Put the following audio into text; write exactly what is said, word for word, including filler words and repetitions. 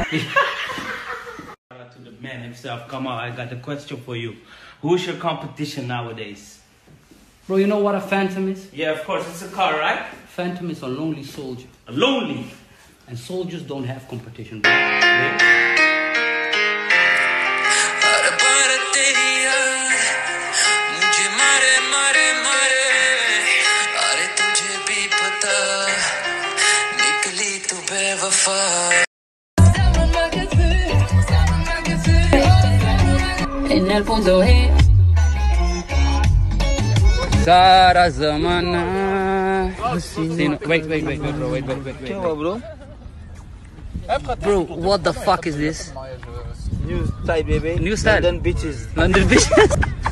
Shout out to the man himself. Kamal, I got a question for you. Who's your competition nowadays? Bro, you know what a phantom is? Yeah, of course. It's a car, right? Phantom is a lonely soldier. A lonely? And soldiers don't have competition, bro. En el fondo es Sara Zamana. Wait, wait, wait, wait, bro, wait, wait, wait, wait. bro? Bro, what the fuck is this? New style, baby. New style. London bitches. London bitches.